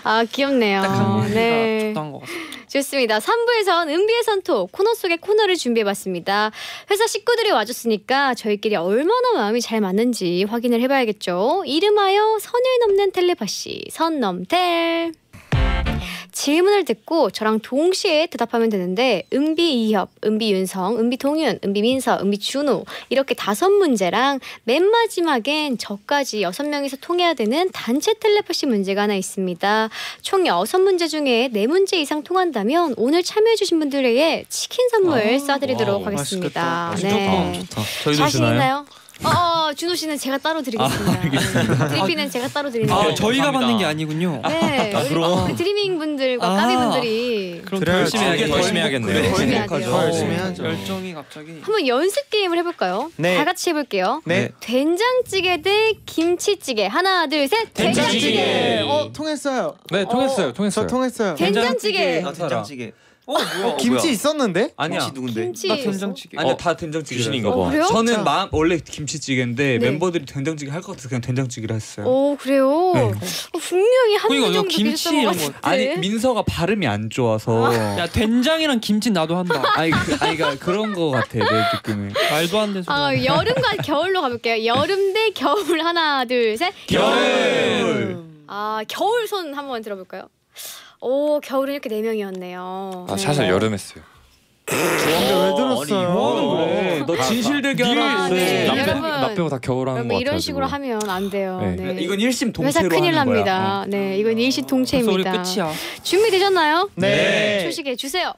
아 귀엽네요. 딱 한 네. 개가 적당한 것 같습니다. 좋습니다. 삼 부에선 은비의 선톡 코너 속의 코너를 준비해봤습니다. 회사 식구들이 와줬으니까 저희끼리 얼마나 마음이 잘 맞는지 확인을 해봐야겠죠. 이름하여 선을 넘는 텔레파시 선넘텔. 질문을 듣고 저랑 동시에 대답하면 되는데 은비 이협, 은비 윤성, 은비 동윤, 은비 민서, 은비 준호 이렇게 다섯 문제랑 맨 마지막엔 저까지 여섯 명이서 통해야 되는 단체 텔레파시 문제가 하나 있습니다. 총 여섯 문제 중에 네 문제 이상 통한다면 오늘 참여해주신 분들에게 치킨 선물 아, 쏴드리도록 와우, 하겠습니다. 맛있겠다. 네. 좋다. 저희도 자신 주나요? 있나요? 어, 준호 씨는 제가 따로 드리겠습니다. 네. 드리피는 제가 따로 드리는 아, 거예요. 저희가 감사합니다. 받는 게 아니군요. 네, 아, 우리 그럼. 드리밍 분들과 아. 까비 분들이 그럼 더 그래요. 열심히 아, 해야겠네요. 더 열심히 해야겠네요. 더 열심히 해야 행복하죠. 돼요. 더 열심히 해야죠. 열정이 갑자기. 한번 연습 게임을 해볼까요? 네. 다 같이 해볼게요. 네. 된장찌개 대 김치찌개. 하나, 둘, 셋. 된장찌개. 어 통했어요. 네 통했어요. 저 통했어요. 통했어요. 된장찌개. 아, 된장찌개. 어 뭐야? 김치 있었는데? 아니야. 김치 누군데? 김치. 나 된장찌개. 아니야 어, 다 된장찌개. 귀신인가 어, 봐. 그래요? 저는 자. 마음 원래 김치찌개인데 네. 멤버들이 된장찌개 할 것 같아서 그냥 된장찌개를 했어요. 오, 그래요? 네. 어, 분명히 한 그러니까 분 정도 김치 계셨던 것 이런 거. 같아. 아니 민서가 발음이 안 좋아서. 야 된장이랑 김치 나도 한다. 아니 그, 아니 그러니까 그런 거 같아 내 느낌이. 말도 안 되는 소리. 아, 여름과 겨울로 가볼게요. 여름 대 겨울. 하나, 둘, 셋. 겨울. 아, 겨울 손 한번 들어볼까요? 오, 겨울은 이렇게 네 명이었네요. 아 네. 사실 여름 했어요. 근데 왜 들었어요? 뭐하는 그래? 너 진실되게 아, 하라 네. 그래. 나 빼고 여러분, 나 빼고 다 겨울 하는 여러분 거 같아요. 이런 식으로 하면 안 돼요. 네. 네. 이건 일심 회사 동체로 큰일 하는 납니다. 거야. 어. 네, 이건 일시동체입니다. 벌써 우리 끝이야. 준비되셨나요? 네. 초식에 주세요.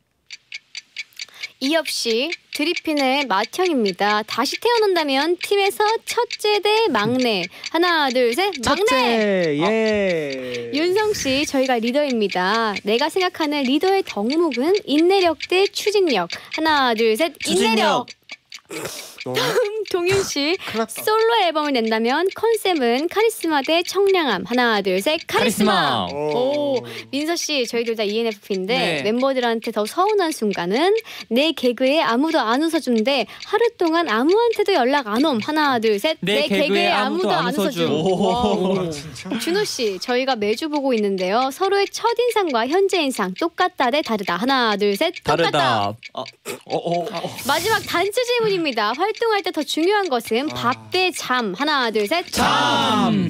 이엽 씨, 드리핀의 맏형입니다. 다시 태어난다면 팀에서 첫째 대 막내. 하나, 둘, 셋. 막내. 첫째 예. 윤성 씨, 저희가 리더입니다. 내가 생각하는 리더의 덕목은 인내력 대 추진력. 하나, 둘, 셋. 인내력. 다음 동윤 씨, 큰일 났다. 솔로 앨범을 낸다면 컨셉은 카리스마 대 청량함. 하나, 둘, 셋. 카리스마. 카리스마. 오, 민서 씨, 저희 둘 다 이엔에프피인데 네. 멤버들한테 더 서운한 순간은 내 개그에 아무도 안 웃어준대. 하루 동안 아무한테도 연락 안 옴. 하나, 둘, 셋. 내 개그에 아무도 안 웃어줌. 와우. 준호 씨, 저희가 매주 보고 있는데요. 서로의 첫 인상과 현재 인상 똑같다 대 다르다. 하나, 둘, 셋. 똑같다. 다르다. 어, 어, 어. 마지막 단체 질문입니다. 활동할 때 더 중요한 것은 밥 대 잠. 하나, 둘, 셋. 잠.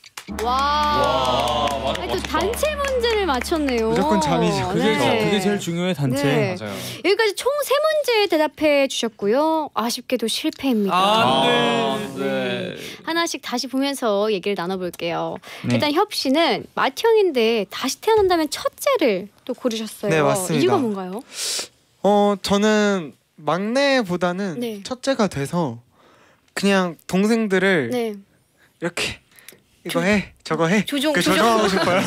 와. 아니, 또 단체 문제를 맞췄네요. 무조건 잠이죠. 그게 네. 그게 제일 중요해 단체. 네. 맞아요. 여기까지 총 세 문제 대답해 주셨고요. 아쉽게도 실패입니다. 아, 네. 네. 하나씩 다시 보면서 얘기를 나눠볼게요. 네. 일단 협 씨는 맏형인데 다시 태어난다면 첫째를 또 고르셨어요. 네, 맞습니다. 이유가 뭔가요? 어 저는 막내보다는 네. 첫째가 돼서 그냥 동생들을 네. 이렇게 이거 해 저거 해 조종, 그 조종. 조종하고 싶어요.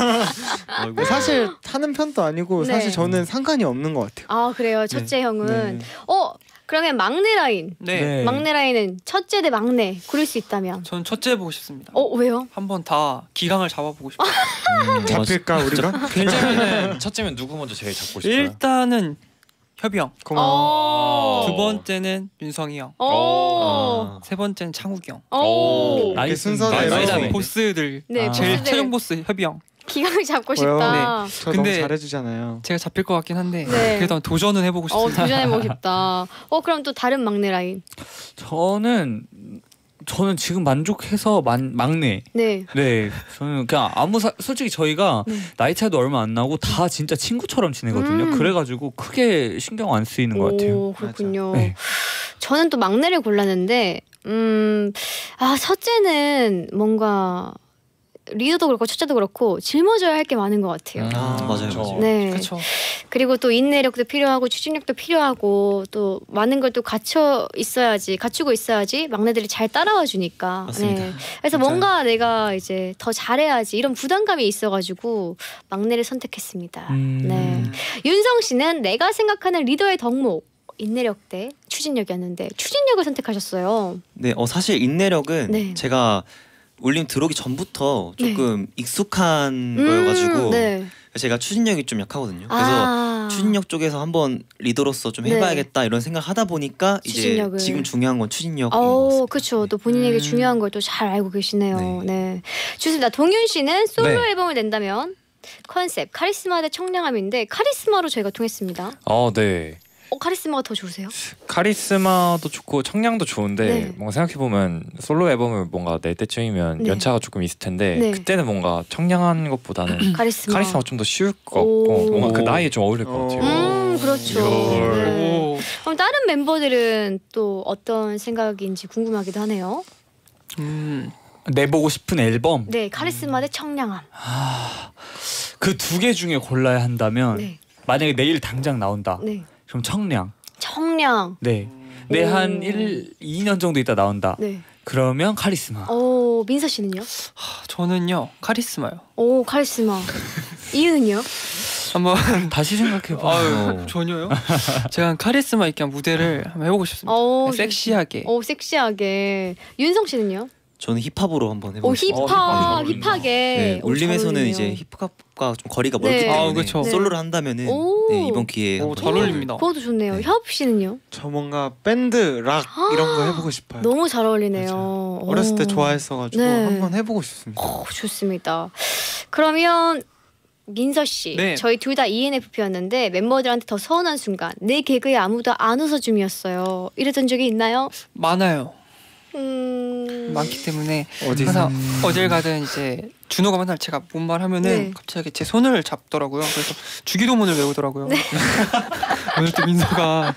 사실 하는 편도 아니고 네. 사실 저는 상관이 없는 것 같아요. 아 그래요. 첫째 형은. 네. 어 그러면 막내 라인. 네. 네. 막내 라인은 첫째 대 막내 고를 수 있다면. 저는 첫째 보고 싶습니다. 어 왜요? 한번 다 기강을 잡아보고 싶어요. 음, 잡힐까 우리가? 첫째면 첫째면 누구 먼저 제일 잡고 싶어요? 일단은 협이 형. 고마워. 어. 두 번째는 윤성이 형. 오. 세 번째는 창욱이 형. 오. 오. 이렇게 순서대로 나이스. 그래서 보스들 네. 아. 제일 보스들 최종 보스 협이 형. 기강을 잡고 왜요? 싶다. 저 근데- 너무 잘해주잖아요. 제가 잡힐 것 같긴 한데 네. 그래도 도전은 해보고 어 싶습니다. 도전해보고 싶다. 어 그럼 또 다른 막내 라인. 저는 저는 지금 만족해서 만, 막내. 네. 네, 저는 그냥 아무 사, 솔직히 저희가 네. 나이 차이도 얼마 안 나고 다 진짜 친구처럼 지내거든요. 음. 그래가지고 크게 신경 안 쓰이는 것 같아요. 오 그렇군요. 네. 저는 또 막내를 골랐는데 음아 첫째는 뭔가 리더도 그렇고 첫째도 그렇고 짊어져야 할 게 많은 것 같아요. 아, 맞아요, 그쵸. 맞아요. 네. 그렇죠. 그리고 또 인내력도 필요하고 추진력도 필요하고 또 많은 걸 또 갖춰 있어야지 갖추고 있어야지 막내들이 잘 따라와 주니까. 맞습니다. 네. 그래서 맞아요. 뭔가 내가 이제 더 잘해야지 이런 부담감이 있어가지고 막내를 선택했습니다. 음. 네. 윤성 씨는 내가 생각하는 리더의 덕목 인내력 대 추진력이었는데 추진력을 선택하셨어요. 네, 어 사실 인내력은 네. 제가 울림 들어오기 전부터 조금 익숙한 음, 거여가지고 네. 제가 추진력이 좀 약하거든요. 그래서 아. 추진력 쪽에서 한번 리더로서 좀 네. 해봐야겠다 이런 생각 하다 보니까 추진력을. 이제 지금 중요한 건 추진력인 것 어, 같습니다. 그렇죠. 또 본인에게 음. 중요한 걸 또 잘 알고 계시네요. 네. 네. 좋습니다. 동윤 씨는 솔로 네. 앨범을 낸다면 컨셉 카리스마 대 청량함인데 카리스마로 저희가 통했습니다. 어, 네. 어, 카리스마가 더 좋으세요? 카리스마도 좋고 청량도 좋은데 네. 뭔가 생각해 보면 솔로 앨범을 뭔가 낼 때쯤이면 네. 연차가 조금 있을 텐데 네. 그때는 뭔가 청량한 것보다는 카리스마. 카리스마가 좀 더 쉬울 것 오. 같고 뭔가 그 나이에 좀 어울릴 것 같아요. 음, 그렇죠. 네. 오. 그럼 다른 멤버들은 또 어떤 생각인지 궁금하기도 하네요. 음. 내보고 싶은 앨범 네, 카리스마 대 청량함. 그 두 개 중에 골라야 한다면 네, 만약에 내일 당장 나온다. 네. 그럼 청량. 청량. 네. 네, 오. 한 일, 이 년 정도 있다 나온다. 네. 그러면 카리스마. 오, 민서 씨는요? 저는요 카리스마요. 오, 카리스마. 이유는요? 한번 다시 생각해봐. 아유 전혀요. 제가 카리스마 있게 한 무대를 한번 해보고 싶습니다. 오, 섹시하게. 오, 섹시하게. 윤성 씨는요? 저는 힙합으로 한번 오, 해보고 싶어요. 힙합, 어, 힙합. 힙하게. 네, 오, 울림에서는 잘 이제 어울리네요. 힙합과 좀 거리가 네. 멀기 때문에 아, 그쵸. 솔로를 한다면은 오. 네, 이번 기회에 오, 한번 잘 해보고 어울립니다. 그것도 좋네요. 네. 협 씨는요? 저 뭔가 밴드 락 이런 거 해보고 싶어요. 너무 잘 어울리네요. 어렸을 때 오. 좋아했어가지고 네. 한번 해보고 싶습니다. 오, 좋습니다. 그러면 민서 씨, 네. 저희 둘 다 이엔에프피였는데 멤버들한테 더 서운한 순간 내 개그에 아무도 안 웃어줌이었어요. 이랬던 적이 있나요? 많아요. 음... 많기 때문에 어디서? 항상 어딜 가든 이제 준호가 맨날 제가 뭔 말 하면은 네. 갑자기 제 손을 잡더라고요. 그래서 주기도문을 외우더라고요. 네. 오늘 또 민서가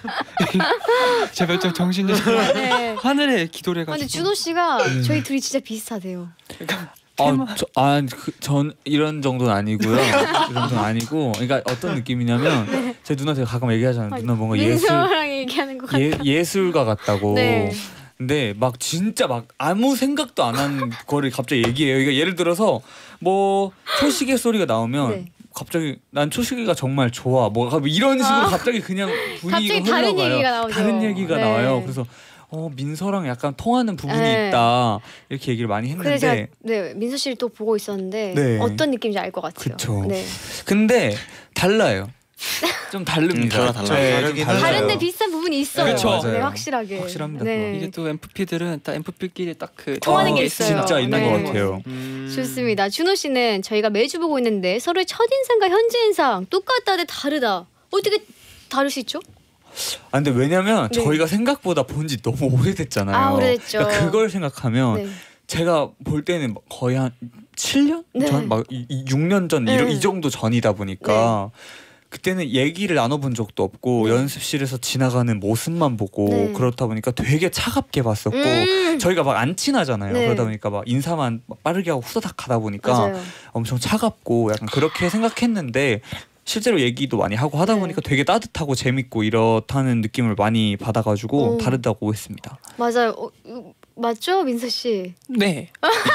제발 좀 정신 좀 네. 하늘에 기도를 아, 근데 해가지고. 준호 씨가 저희 둘이 진짜 비슷하대요. 아, 저, 아, 그, 전 이런 정도는 아니고요. 이런 정도는 아니고, 그러니까 어떤 느낌이냐면 제 누나 제가 가끔 얘기하잖아요. 누나 뭔가 예술 민서랑 얘기하는 것 같다. 예, 예술가 같다고. 네. 근데 막 진짜 막 아무 생각도 안 한 거를 갑자기 얘기해요. 이거 예를 들어서 뭐 초시계 소리가 나오면 네. 갑자기 난 초시계가 정말 좋아. 뭐 이런 식으로 아. 갑자기 그냥 분위기가 갑자기 다른 흘러가요. 얘기가 나오죠. 다른 얘기가 네. 나와요. 그래서 어 민서랑 약간 통하는 부분이 네. 있다 이렇게 얘기를 많이 그래서 제가 했는데 네, 민서 씨를 또 보고 있었는데 네. 어떤 느낌인지 알 것 같아요. 그쵸. 네. 근데 달라요. 좀 다릅니다. 음, 달라, 달라. 네, 좀 다르긴 달라요. 다른데 비슷한 부분이 있어요. 그쵸. 네, 맞아요. 확실하게. 확실합니다, 네. 이게 또 엠프피들은 딱 엠프피끼리 딱 그 통하는 게 어, 있어요. 진짜 있는 네. 것 같아요. 음... 좋습니다. 준호 씨는 저희가 매주 보고 있는데 서로의 첫인상과 현재인상 똑같다 대 다르다. 어떻게 다를 수 있죠? 아 근데 왜냐면 네. 저희가 생각보다 본 지 너무 오래됐잖아요. 아, 오래됐죠. 그러니까 그걸 생각하면 네. 제가 볼 때는 거의 한 칠 년 네. 전, 막 육 년 전 네. 이런 이 정도 전이다 보니까 그때는 얘기를 나눠본 적도 없고 네. 연습실에서 지나가는 모습만 보고 네. 그렇다 보니까 되게 차갑게 봤었고 음. 저희가 막 안 친하잖아요. 네. 그러다 보니까 막 인사만 막 빠르게 하고 후다닥 하다 보니까 맞아요. 엄청 차갑고 약간 그렇게 생각했는데 실제로 얘기도 많이 하고 하다 네. 보니까 되게 따뜻하고 재밌고 이렇다는 느낌을 많이 받아가지고 오. 다르다고 했습니다. 맞아요. 어, 어, 맞죠, 민서 씨? 네.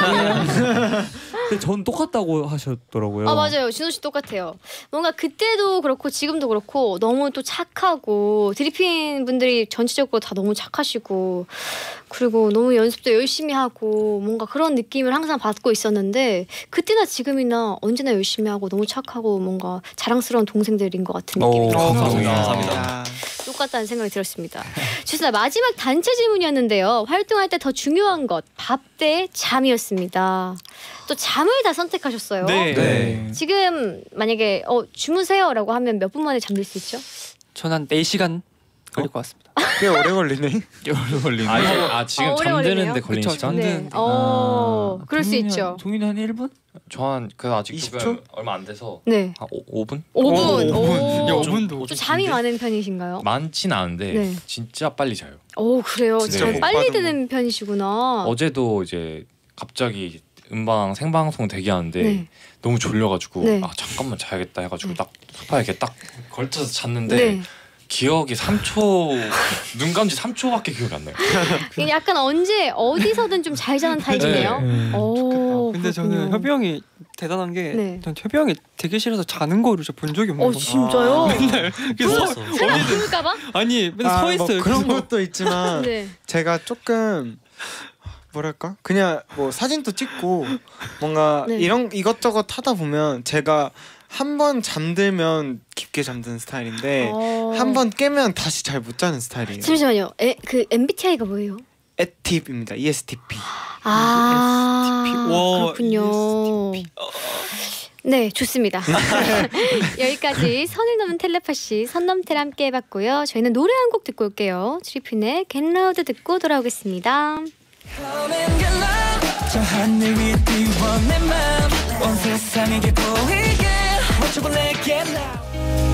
근데 전 똑같다고 하셨더라고요. 아 맞아요. 준호 씨 똑같아요. 뭔가 그때도 그렇고 지금도 그렇고 너무 또 착하고 드리핀 분들이 전체적으로 다 너무 착하시고 그리고 너무 연습도 열심히 하고 뭔가 그런 느낌을 항상 받고 있었는데 그때나 지금이나 언제나 열심히 하고 너무 착하고 뭔가 자랑스러운 동생들인 것 같은 느낌이 오, 들어서 감사합니다. 감사합니다. 똑같다는 생각이 들었습니다. 좋습니다. 마지막 단체 질문이었는데요. 활동할 때 더 중요한 것 밥 대 잠이었습니다. 또 잠을 다 선택하셨어요. 네. 네. 지금 만약에 어, 주무세요라고 하면 몇 분 만에 잠들 수 있죠? 저는 한 네 시간 걸릴 것 같습니다. 꽤 오래 걸리네. 오래 걸리네. 아, 이제, 아 지금 어, 오래 잠드는데 걸리네요. 걸리는 그쵸, 시간? 잠드- 네. 어, 아, 그럴 수 종이는 있죠. 한- 종이는 한 일 분? 저한 그 아직 이십 초? 조금 얼마 안 돼서 네. 한 오 분? 오 분. 오 분. 오. 야, 오 분도. 좀 잠이 많은 편이신가요? 많진 않은데 네. 진짜 빨리 자요. 오 그래요. 진짜 잘 못 빨리 봐도 드는 편이시구나. 어제도 이제 갑자기 음방 생방송 대기하는데 네. 너무 졸려가지고 네. 아 잠깐만 자야겠다 해가지고 네. 딱 소파에 이렇게 딱 걸쳐서 잤는데 네. 기억이 삼 초 눈 감지 삼 초밖에 기억이 안 나요. 이게 약간 언제 어디서든 좀 잘 자는 타입이네요. 네. 오. 근데 저는 그렇군요. 협이 형이 대단한 게 네. 전 협이 형이 대기실에서 자는 거를 진짜 본 적이 없는 어 거예요. 진짜요? 그래서 부러웠어. 설마 부를까봐? 아니 맨날 아, 서 뭐 있어요. 그런 그래서 것도 있지만 네. 제가 조금 뭐랄까 그냥 뭐 사진도 찍고 뭔가 네. 이런 이것저것 하다 보면 제가 한 번 잠들면 깊게 잠드는 스타일인데 어. 한 번 깨면 다시 잘 못 자는 스타일이에요. 잠시만요. 에, 그 엠비티아이가 뭐예요? 에팁입니다. 이에스티피. 아 와, 그렇군요. 네, 좋습니다. 여기까지 선을 넘은 텔레파시 선넘텔 함께 해봤고요. 저희는 노래 한 곡 듣고 올게요. 트리핀의 Get Loud 듣고 돌아오겠습니다. 저 하늘 위에 띄워 내 맘 온 세상에게 보이게 맞춰봐 내 Get Loud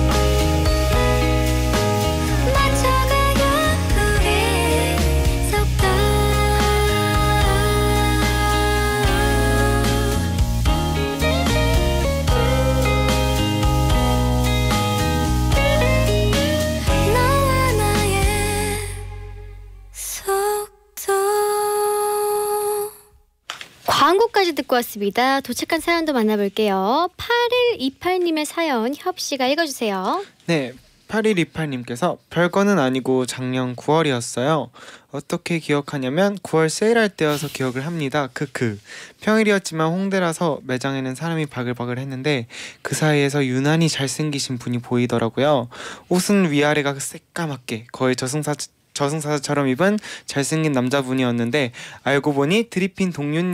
광고까지 듣고 왔습니다. 도착한 사연도 만나볼게요. 팔일이팔님의 사연 협씨가 읽어주세요. 네, 팔일이팔님께서 별거는 아니고 작년 구월이었어요. 어떻게 기억하냐면 구월 세일할 때여서 기억을 합니다. 크크. 평일이었지만 홍대라서 매장에는 사람이 바글바글 했는데 그 사이에서 유난히 잘생기신 분이 보이더라고요. 옷은 위아래가 새까맣게 거의 저승사 저승사자처럼 입은 잘생긴 남자분이었는데 알고 보니 드리핀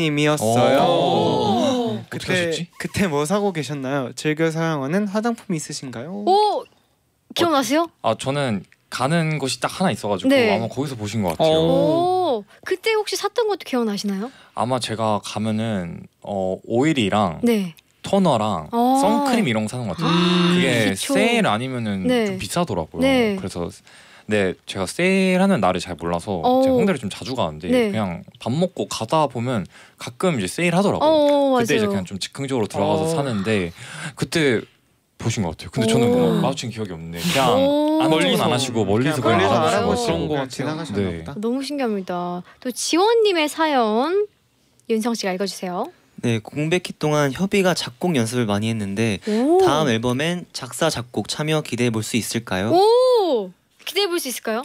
동료님이었어요. 그때 그때 뭐 사고 계셨나요? 즐겨 사용하는 화장품이 있으신가요? 오, 기억나세요? 아 저는 가는 곳이 딱 하나 있어가지고 네. 아마 거기서 보신 것 같아요. 오, 그때 혹시 샀던 것도 기억나시나요? 아마 제가 가면은 어, 오일이랑 네. 토너랑 아. 선크림 이런 거 사는 것 같아요. 음, 그게 그쵸. 세일 아니면은 네. 좀 비싸더라고요. 네. 그래서 네 제가 세일하는 날을 잘 몰라서 오. 제가 홍대를 좀 자주 가는데 네. 그냥 밥 먹고 가다 보면 가끔 이제 세일하더라고요. 어, 그때 이제 맞아요. 그냥 좀 즉흥적으로 들어가서 어. 사는데 그때 보신 것 같아요. 근데 저는 오. 뭐 마주친 기억이 없는데 그냥 오. 안쪽은 안 하시고 멀리서 그냥 멀리서 그냥 알아보시고 그런 거 그냥 같아요. 지나가셨나 네. 보다. 너무 신기합니다. 또 지원님의 사연 윤성 씨가 읽어주세요. 네, 공백기 동안 협의가 작곡 연습을 많이 했는데 오. 다음 앨범엔 작사 작곡 참여 기대해 볼 수 있을까요? 오, 기대해 볼 수 있을까요?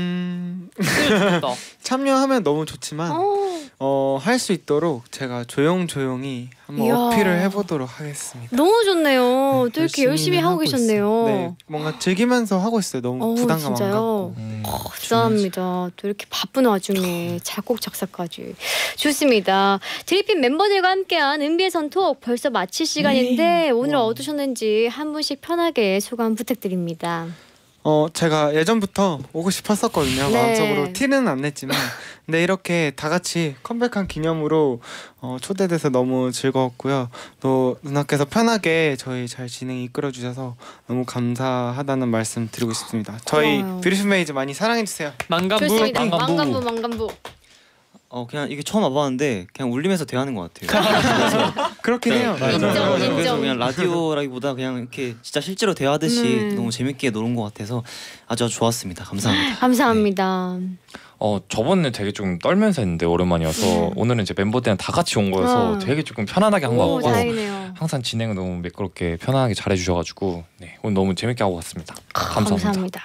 음 좋다. 참여하면 너무 좋지만 어. 어, 할 수 있도록 제가 조용조용히 한번 이야. 어필을 해보도록 하겠습니다. 너무 좋네요. 또 이렇게 열심히 열심히 하고 계셨네요. 있어요. 네, 뭔가 즐기면서 하고 있어요. 너무 어, 부담감 안 진짜요? 갖고. 음. 어, 대단합니다. 또 이렇게 바쁜 와중에 작곡 작사까지 좋습니다. 드리핀 멤버들과 함께한 은비의 선톡 벌써 마칠 시간인데 오늘 어떠셨는지 한 분씩 편하게 소감 부탁드립니다. 어 제가 예전부터 오고 싶었었거든요. 네. 마음속으로 티는 안 냈지만 근데 이렇게 다 같이 컴백한 기념으로 어, 초대돼서 너무 즐거웠고요. 또 누나께서 편하게 저희 잘 진행 이끌어 주셔서 너무 감사하다는 말씀 드리고 싶습니다. 저희 고마워요. 뷰티풀 메이즈 많이 사랑해 주세요. 망간부. 좋습니다. 망간부. 망간부 망간부. 어 그냥 이게 처음 와봤는데 그냥 울리면서 대하는 것 같아요. 그렇긴 해요. 인정, 그래서 인정. 그래서 그냥 라디오라기보다 그냥 이렇게 진짜 실제로 대하듯이 네. 너무 재밌게 노는 것 같아서 아주 아주 좋았습니다. 감사합니다. 감사합니다. 어 저번에 되게 좀 떨면서 했는데 오랜만이어서 음. 오늘은 이제 멤버들이랑 다 같이 온 거여서 어. 되게 조금 편안하게 한 것 오, 같고 다행이네요. 항상 진행을 너무 매끄럽게 편안하게 잘해주셔가지고 네, 오늘 너무 재밌게 하고 갔습니다. 감사합니다. 감사합니다.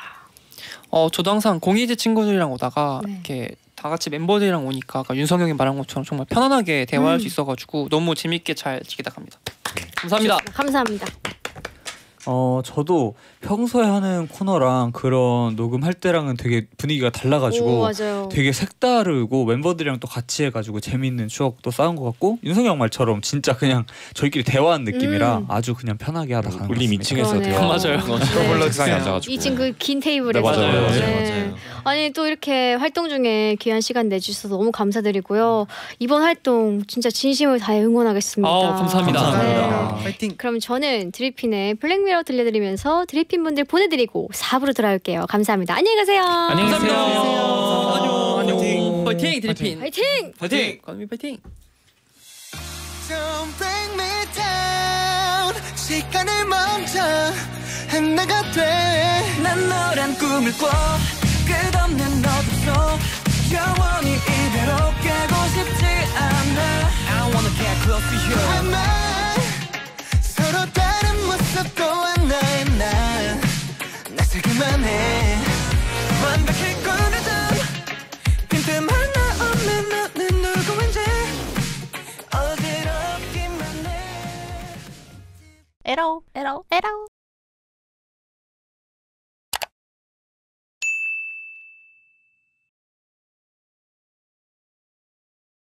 어 저도 항상 공이제 친구들이랑 오다가 네. 이렇게 다 같이 멤버들이랑 오니까 아까 윤성형이 말한 것처럼 정말 편안하게 대화할 음. 수 있어가지고 너무 재밌게 잘 지키다 갑니다. 감사합니다. 감사합니다. 어 저도 평소에 하는 코너랑 그런 녹음할 때랑은 되게 분위기가 달라가지고 오, 맞아요. 되게 색다르고 멤버들이랑 또 같이 해가지고 재밌는 추억도 쌓은 것 같고 윤성이 형 말처럼 진짜 그냥 저희끼리 대화하는 느낌이라 음. 아주 그냥 편하게 하다 가는 것 울림 같습니다. 이 층에서 그러네요. 대화 맞아요. 더블로 세상에 네. 앉아가지고 이 층 그 긴 테이블에서. 네, 맞아요. 맞아요. 맞아요, 네. 맞아요. 아니 또 이렇게 활동 중에 귀한 시간 내주셔서 너무 감사드리고요. 이번 활동 진짜 진심을 다해 응원하겠습니다. 어, 감사합니다. 감사합니다. 네. 파이팅. 그럼 저는 드리핀의 블랙미러 들려드리면서 드리핀 분들 보내드리고 사 부로 돌아올게요. 감사합니다. 안녕히 가세요. 안녕히 계세요. 안녕. 안녕. 파이팅 드리핀. 파이팅. 파이팅. 건미 파이팅. Don't bring me down 시간을 멈춰 하나가 난 너란 꿈을 꿔 끝없는 어둠 속 영원히 이대로 깨고 싶지 않아 I wanna get close to you 돼아마 서로 다른 모습도 하나의 날 낯설기만 해 완벽해 꾸며둔 빈틈 하나 없는 너는 누구인지 어지럽기만 해 에러 에러 에러